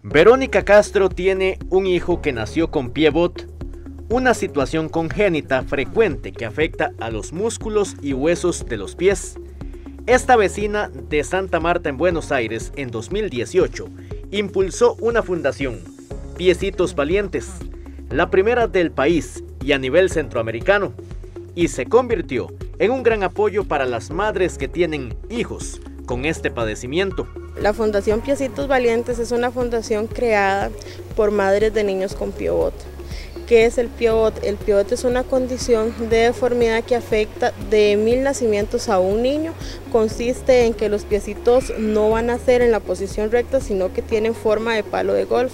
Verónica Castro tiene un hijo que nació con pie bot, una situación congénita frecuente que afecta a los músculos y huesos de los pies. Esta vecina de Santa Marta en Buenos Aires en 2018 impulsó una fundación, Piecitos Valientes, la primera del país y a nivel centroamericano, y se convirtió en un gran apoyo para las madres que tienen hijos con este padecimiento. La Fundación Piecitos Valientes es una fundación creada por madres de niños con pie bot. ¿Qué es el pie bot? El pie bot es una condición de deformidad que afecta de 1000 nacimientos a un niño. Consiste en que los piecitos no van a ser en la posición recta, sino que tienen forma de palo de golf.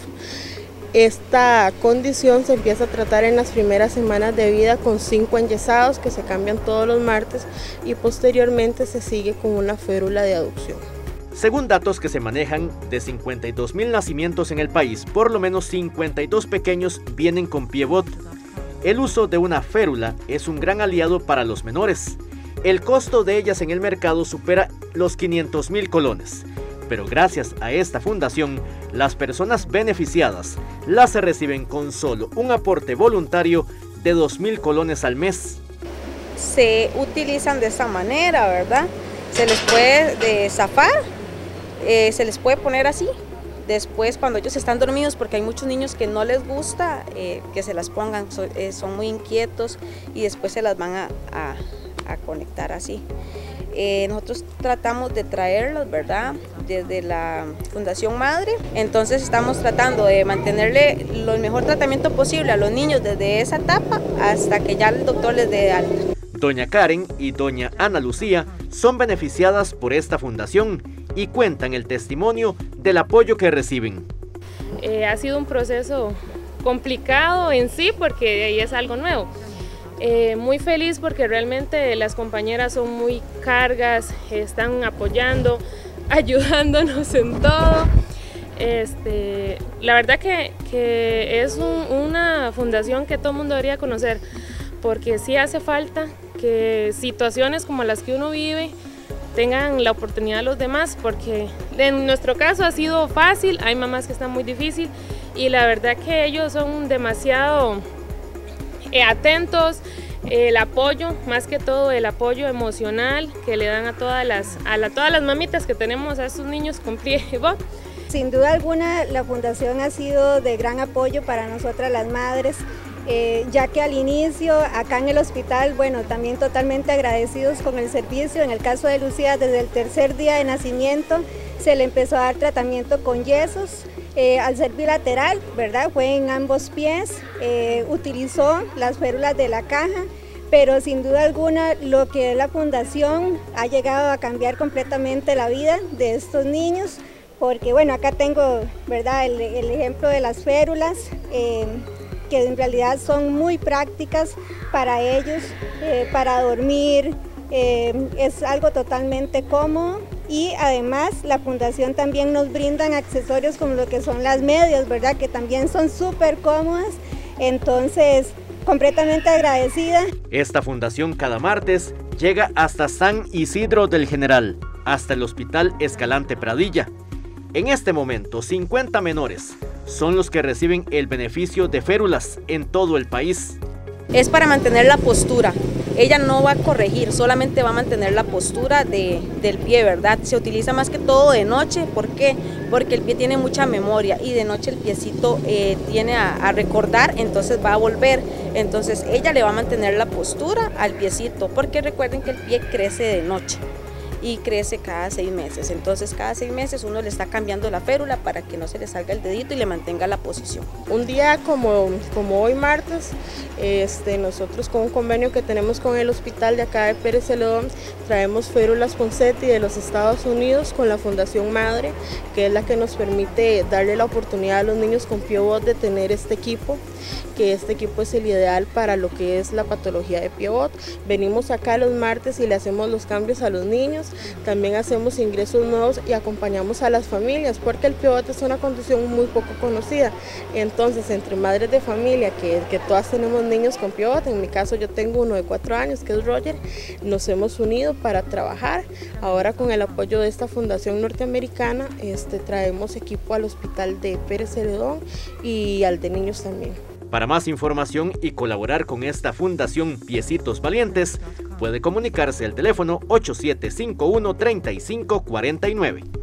Esta condición se empieza a tratar en las primeras semanas de vida con 5 enyesados que se cambian todos los martes y posteriormente se sigue con una férula de aducción. Según datos que se manejan, de 52,000 nacimientos en el país, por lo menos 52 pequeños vienen con pie bot. El uso de una férula es un gran aliado para los menores. El costo de ellas en el mercado supera los 500,000 colones. Pero gracias a esta fundación, las personas beneficiadas las reciben con solo un aporte voluntario de 2,000 colones al mes. Se utilizan de esta manera, ¿verdad? Se les puede zafar, se les puede poner así. Después, cuando ellos están dormidos, porque hay muchos niños que no les gusta que se las pongan, son muy inquietos y después se las van a conectar así. Nosotros tratamos de traerlos, ¿verdad?, desde la Fundación Madre. Entonces estamos tratando de mantenerle el mejor tratamiento posible a los niños desde esa etapa hasta que ya el doctor les dé de alta. Doña Karen y doña Ana Lucía son beneficiadas por esta fundación y cuentan el testimonio del apoyo que reciben. Ha sido un proceso complicado en sí porque ahí es algo nuevo. Muy feliz porque realmente las compañeras son muy cargas, están apoyando, ayudándonos en todo. La verdad que es una fundación que todo el mundo debería conocer, porque sí hace falta que situaciones como las que uno vive tengan la oportunidad los demás, porque en nuestro caso ha sido fácil, hay mamás que están muy difícil y la verdad que ellos son demasiado atentos, el apoyo, más que todo el apoyo emocional que le dan a todas las mamitas que tenemos a estos niños con pie bot. Sin duda alguna la fundación ha sido de gran apoyo para nosotras las madres, ya que al inicio acá en el hospital, bueno, también totalmente agradecidos con el servicio. En el caso de Lucía, desde el tercer día de nacimiento se le empezó a dar tratamiento con yesos. Al ser bilateral, ¿verdad?, fue en ambos pies, utilizó las férulas de la caja, pero sin duda alguna lo que es la fundación ha llegado a cambiar completamente la vida de estos niños, porque bueno, acá tengo, ¿verdad?, el ejemplo de las férulas, que en realidad son muy prácticas para ellos, para dormir, es algo totalmente cómodo. Y además la fundación también nos brindan accesorios como lo que son las medias, ¿verdad?, que también son súper cómodas. Entonces, completamente agradecida. Esta fundación cada martes llega hasta San Isidro del General, hasta el Hospital Escalante Pradilla. En este momento, 50 menores son los que reciben el beneficio de férulas en todo el país. Es para mantener la postura. Ella no va a corregir, solamente va a mantener la postura del pie, ¿verdad? Se utiliza más que todo de noche. ¿Por qué? Porque el pie tiene mucha memoria y de noche el piecito tiene a recordar, entonces va a volver. Entonces ella le va a mantener la postura al piecito, porque recuerden que el pie crece de noche y crece cada 6 meses. Entonces cada 6 meses uno le está cambiando la férula para que no se le salga el dedito y le mantenga la posición. Un día como hoy martes, nosotros con un convenio que tenemos con el hospital de acá de Pérez Celedón, traemos férulas Ponseti de los Estados Unidos con la Fundación Madre, que es la que nos permite darle la oportunidad a los niños con pie bot de tener este equipo, que este equipo es el ideal para lo que es la patología de pie bot. Venimos acá los martes y le hacemos los cambios a los niños También hacemos ingresos nuevos y acompañamos a las familias, porque el pivot es una condición muy poco conocida. Entonces, entre madres de familia, que todas tenemos niños con pivot, en mi caso yo tengo uno de 4 años, que es Roger, nos hemos unido para trabajar. Ahora, con el apoyo de esta fundación norteamericana, traemos equipo al hospital de Pérez Celedón y al de niños también. Para más información y colaborar con esta fundación Piecitos Valientes, puede comunicarse al teléfono 8751-3549.